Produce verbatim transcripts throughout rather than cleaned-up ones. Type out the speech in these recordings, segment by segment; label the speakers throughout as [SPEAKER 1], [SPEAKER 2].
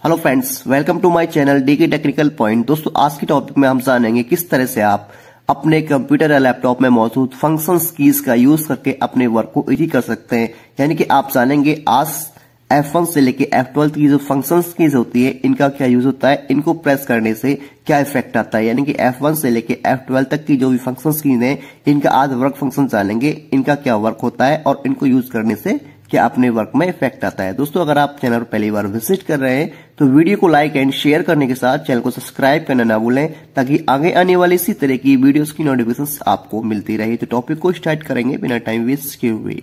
[SPEAKER 1] Hello friends, welcome to my channel DK technical point. दोस्तों, आज की टॉपिक में हम जानेंगे किस तरह से आप अपने कंप्यूटर या लैपटॉप में मौजूद फंक्शंस कीज का यूज करके अपने वर्क को इजी कर सकते हैं। यानी कि आप जानेंगे आज एफ वन से लेके एफ ट्वेल्व की जो फंक्शंस कीज होती है इनका क्या यूज होता है, इनको प्रेस करने से क्या इफेक्ट आता है। यानी कि एफ वन से लेके एफ ट्वेल्व तक की जो भी फंक्शंस कीज है इनका आज वर्क फंक्शन जानेंगे, इनका क्या वर्क होता है और इनको यूज करने से क्या अपने वर्क में इफेक्ट आता है। दोस्तों, अगर आप चैनल पर पहली बार विजिट कर रहे हैं तो वीडियो को लाइक एंड शेयर करने के साथ चैनल को सब्सक्राइब करना ना भूलें, ताकि आगे आने वाली इसी तरह की वीडियोस की नोटिफिकेशंस आपको मिलती रहे। तो टॉपिक को स्टार्ट करेंगे बिना टाइम वेस्ट किए हुए।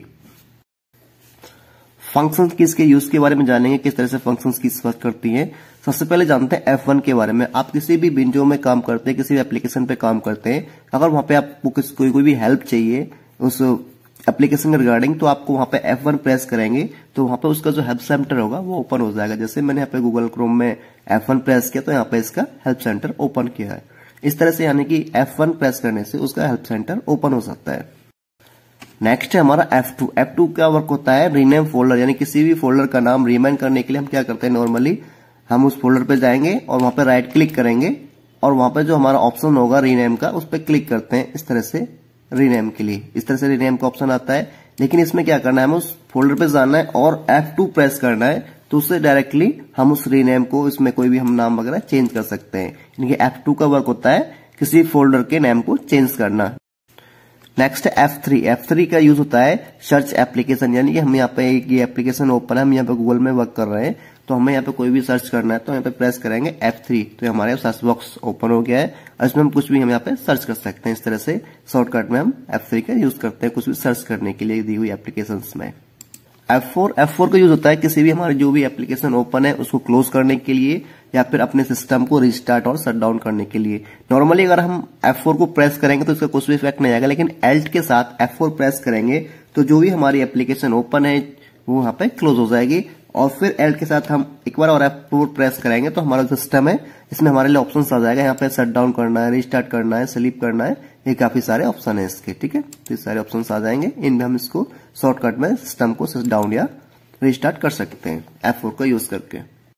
[SPEAKER 1] फंक्शन कीज के यूज के बारे में जानेंगे, किस तरह से फंक्शन कीज वर्क करती हैं। सबसे पहले जानते हैं एफ वन के बारे में। आप किसी भी विंडो में काम करते हैं, किसी भी एप्लीकेशन पे काम करते हैं, अगर वहां पे आपको कोई कोई भी हेल्प चाहिए उस एप्लीकेशन के रिगार्डिंग, तो आपको वहां पे एफ वन प्रेस करेंगे तो वहां पे उसका जो हेल्प सेंटर होगा वो ओपन हो जाएगा। जैसे मैंने यहाँ पे गूगल क्रोम में एफ वन प्रेस किया तो यहाँ पे इसका हेल्प सेंटर ओपन किया है। इस तरह से यानी कि एफ वन प्रेस करने से उसका हेल्प सेंटर ओपन हो सकता है। नेक्स्ट है हमारा एफ टू। एफ टू क्या वर्क होता है, रीनेम फोल्डर। यानी किसी भी फोल्डर का नाम रीनेम करने के लिए हम क्या करते हैं, नॉर्मली हम उस फोल्डर पे जाएंगे और वहां पे राइट क्लिक करेंगे और वहां पे जो हमारा ऑप्शन होगा रीनेम का उस पर क्लिक करते हैं। इस तरह से रीनेम के लिए इस तरह से रीनेम का ऑप्शन आता है। लेकिन इसमें क्या करना है, हमें उस फोल्डर पे जाना है और एफ टू प्रेस करना है तो उससे डायरेक्टली हम उस रीनेम को, इसमें कोई भी हम नाम वगैरह चेंज कर सकते हैं। यानी कि एफ टू का वर्क होता है किसी फोल्डर के नेम को चेंज करना। नेक्स्ट है एफ थ्री। एफ थ्री का यूज होता है सर्च एप्लीकेशन। यानी कि हम यहाँ पे एक ये एप्लीकेशन ओपन है, हम यहाँ पे गूगल में वर्क कर रहे हैं तो हमें यहाँ पे कोई भी सर्च करना है तो यहाँ पे प्रेस करेंगे एफ थ्री तो हमारे सर्च बॉक्स ओपन हो गया है और इसमें हम कुछ भी हम यहाँ पे सर्च कर सकते हैं। इस तरह से शॉर्टकट में हम एफ थ्री का यूज करते हैं कुछ भी सर्च करने के लिए दी हुई एप्लीकेशंस में। F four. एफ फोर का यूज होता है किसी भी हमारी जो भी एप्लीकेशन ओपन है उसको क्लोज करने के लिए या फिर अपने सिस्टम को रिस्टार्ट और शट डाउन करने के लिए। नॉर्मली अगर हम एफ फोर को प्रेस करेंगे तो इसका कुछ भी इफेक्ट नहीं आएगा, लेकिन एल्ट के साथ एफ फोर प्रेस करेंगे तो जो भी हमारी एप्लीकेशन ओपन है वो वहां पे क्लोज हो जाएगी। और फिर एल्ट के साथ हम एक बार और एफ फोर प्रेस करेंगे तो हमारा सिस्टम है इसमें हमारे लिए ऑप्शन आ जाएगा। यहाँ पे शट डाउन करना है, रिस्टार्ट करना है, स्लीप करना है, ये काफी सारे ऑप्शन है इसके। ठीक है, तो सारे ऑप्शन आ जाएंगे, इनमें हम इसको शॉर्टकट में सिस्टम को शट डाउन या रिस्टार्ट कर सकते हैं एफ फोर का यूज करके।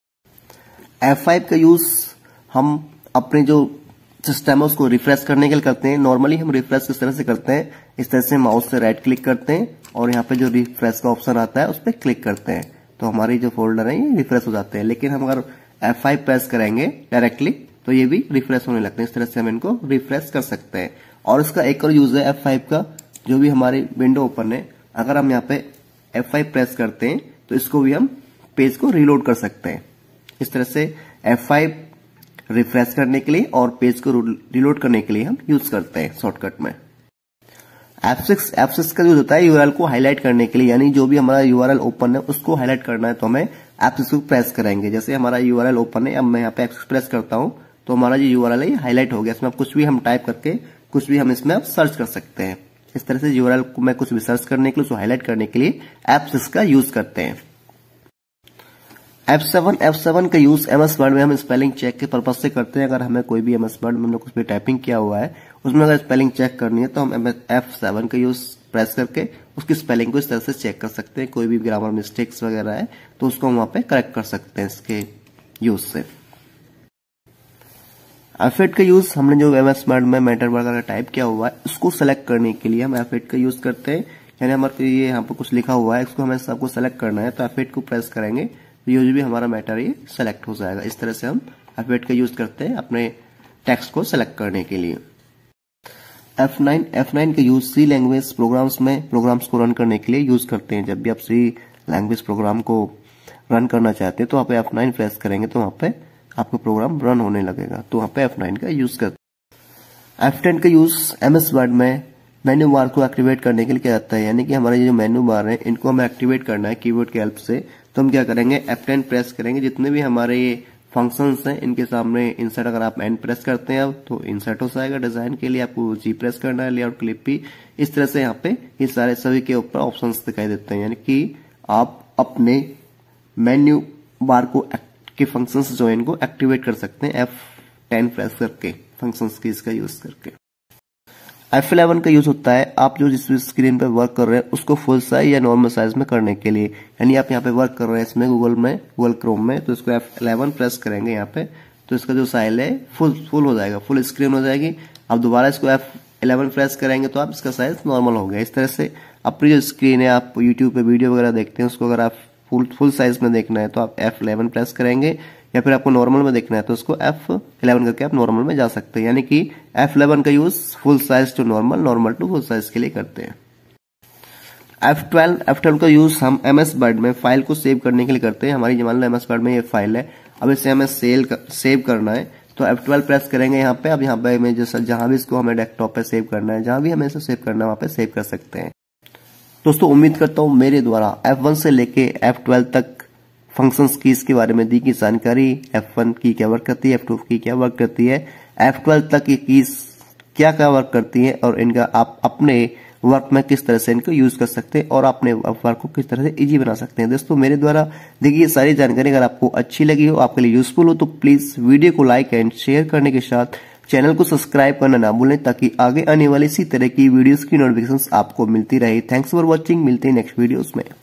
[SPEAKER 1] एफ फाइव का यूज हम अपने जो सिस्टम है उसको रिफ्रेश करने के लिए करते हैं। नॉर्मली हम रिफ्रेश किस तरह से करते हैं, इस तरह से माउस से राइट क्लिक करते हैं और यहाँ पे जो रिफ्रेश का ऑप्शन आता है उस पर क्लिक करते हैं तो हमारी जो फोल्डर है ये रिफ्रेश हो जाते हैं। लेकिन हम अगर एफ फाइव प्रेस करेंगे डायरेक्टली तो ये भी रिफ्रेश होने लगते हैं। इस तरह से हम इनको रिफ्रेश कर सकते हैं। और इसका एक और यूज है एफ फाइव का, जो भी हमारी विंडो ओपन है अगर हम यहाँ पे एफ फाइव प्रेस करते हैं तो इसको भी हम पेज को रीलोड कर सकते हैं। इस तरह से एफ फाइव रिफ्रेश करने के लिए और पेज को रीलोड करने के लिए हम यूज करते हैं शॉर्टकट में। F six. एफ सिक्स का यूज होता है यूआरएल को हाईलाइट करने के लिए। यानी जो भी हमारा यूआरएल ओपन है उसको हाईलाइट करना है तो हमें एफ सिक्स को प्रेस करेंगे। जैसे हमारा यूआरएल ओपन है, अब मैं यहाँ पे एफ सिक्स प्रेस करता हूं तो हमारा जो यूआरएल है ये हाईलाइट हो गया। इसमें कुछ भी हम टाइप करके कुछ भी हम इसमें सर्च कर सकते हैं। इस तरह से यूआरएल को मैं कुछ भी सर्च करने के लिए, उसको हाईलाइट करने के लिए एफ सिक्स का यूज करते हैं। F seven. एफ सेवन का यूज एमएस वर्ड में हम स्पेलिंग चेक के पर्पज से करते हैं। अगर हमें कोई भी एमएस वर्ड में हमने कुछ भी टाइपिंग किया हुआ है उसमें अगर स्पेलिंग चेक करनी है तो हम एफ सेवन का यूज प्रेस करके उसकी स्पेलिंग को इस तरह से चेक कर सकते हैं। कोई भी ग्रामर मिस्टेक्स वगैरह है तो उसको हम वहां पे करेक्ट कर सकते हैं इसके यूज से। एफ एट का यूज हमने जो एमएस वर्ड में मैटर वगैरह टाइप किया हुआ है उसको सेलेक्ट करने के लिए हम एफ एट का यूज करते हैं। यानी हमारे ये यहाँ पे कुछ लिखा हुआ है इसको हमें सबको सेलेक्ट करना है तो एफ एट को प्रेस करेंगे तो ये भी हमारा मैटर ये सेलेक्ट हो जाएगा। इस तरह से हम एफ एट का यूज करते हैं अपने टेक्स्ट को सेलेक्ट करने के लिए। F nine. एफ नाइन का यूज सी लैंग्वेज प्रोग्राम्स में प्रोग्राम्स को रन करने के लिए यूज करते हैं। जब भी आप सी लैंग्वेज प्रोग्राम को रन करना चाहते हैं तो वहां पे एफ नाइन प्रेस करेंगे तो वहां पे आपका प्रोग्राम रन होने लगेगा, तो वहां पे एफ नाइन का यूज करते हैं। एफ टेन का यूज एमएस वर्ड में मेन्यू बार को एक्टिवेट करने के लिए किया जाता है। यानी कि हमारे जो मेन्यू बार है इनको हमें एक्टिवेट करना है कीबोर्ड की हेल्प से, तो हम क्या करेंगे एफ टेन प्रेस करेंगे। जितने भी हमारे ये फंक्शंस हैं इनके सामने इंसर्ट, अगर आप एन प्रेस करते हैं अब तो इंसर्ट हो जाएगा। डिजाइन के लिए आपको जी प्रेस करना है, लेआउट क्लिप भी। इस तरह से यहाँ पे ये सारे सभी के ऊपर ऑप्शंस दिखाई देते हैं। यानी कि आप अपने मेन्यू बार को के फंक्शंस जो है इनको एक्टिवेट कर सकते हैं एफ टेन प्रेस करके, फंक्शंस की इसका यूज करके। एफ इलेवन का यूज होता है आप जो जिस स्क्रीन पे वर्क कर रहे हैं उसको फुल साइज या नॉर्मल साइज में करने के लिए। यानी आप यहाँ पे वर्क कर रहे हैं इसमें गूगल में, गूगल क्रोम में, तो इसको एफ इलेवन प्रेस करेंगे यहाँ पे, तो इसका जो साइज है फुल फुल हो जाएगा, फुल स्क्रीन हो जाएगी। आप दोबारा इसको एफ इलेवन प्रेस करेंगे तो आप इसका साइज नॉर्मल हो गया। इस तरह से अपनी जो स्क्रीन है, आप यूट्यूब पे वीडियो वगैरह देखते हैं, उसको अगर आप फुल फुल साइज में देखना है तो आप एफ इलेवन प्रेस करेंगे, या फिर आपको नॉर्मल में देखना है तो उसको एफ इलेवन करके आप नॉर्मल में जा सकते हैं। यानी कि एफ इलेवन का use full size to normal, normal to full size के लिए करते हैं। एफ ट्वेल्व एफ ट्वेल्व का यूज हम एम एस वर्ड में फाइल को सेव करने के लिए करते हैं। हमारी मान लो एम एस वर्ड में ये फाइल है, अब इसे हमें सेल कर, सेव करना है तो एफ ट्वेल्व प्रेस करेंगे यहाँ पे। अब यहाँ पे हमें जैसा जहां भी इसको हमें डेस्कटॉप पे सेव करना है, जहां भी हमें इसे सेव करना है वहां पे सेव कर सकते हैं। दोस्तों उम्मीद करता हूं मेरे द्वारा एफ वन से लेके एफ ट्वेल्व तक फंक्शंस कीज के बारे में दी की जानकारी, एफ वन की क्या वर्क करती है, एफ टू की क्या वर्क करती है, एफ ट्वेल्व तक की कीज क्या क्या वर्क करती है, और इनका आप अपने वर्क में किस तरह से इनको यूज कर सकते हैं और अपने वर्क को किस तरह से इजी बना सकते हैं। दोस्तों मेरे द्वारा देखिए ये सारी जानकारी अगर आपको अच्छी लगी हो, आपके लिए यूजफुल हो, तो प्लीज वीडियो को लाइक एंड शेयर करने के साथ चैनल को सब्सक्राइब करना ना भूलें, ताकि आगे आने वाली इसी तरह की वीडियोस की नोटिफिकेशंस आपको मिलती रहे। थैंक्स फॉर वॉचिंग, मिलते हैं नेक्स्ट वीडियोस में।